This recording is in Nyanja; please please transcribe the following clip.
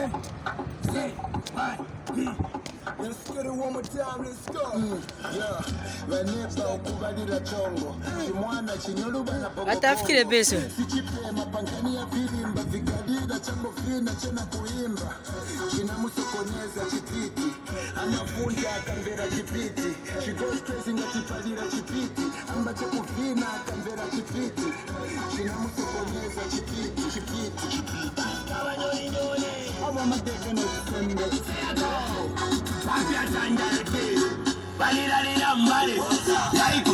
Let's get it one more time, let's go. Vanessa ukubalira chongo. Chimwana chinyoluba na pogo. Atafikire beso. Sichipe mapangani ya vilimba vikadida chango fina chena kuimba. China musokonyeza chipiti. Anafunda akambera chipiti. She goes crazy ngatipadira chipiti. Amba chekufina akambera chipiti. China musokonyeza chipiti, chipiti. Awa madeke no sende. Valira mbali,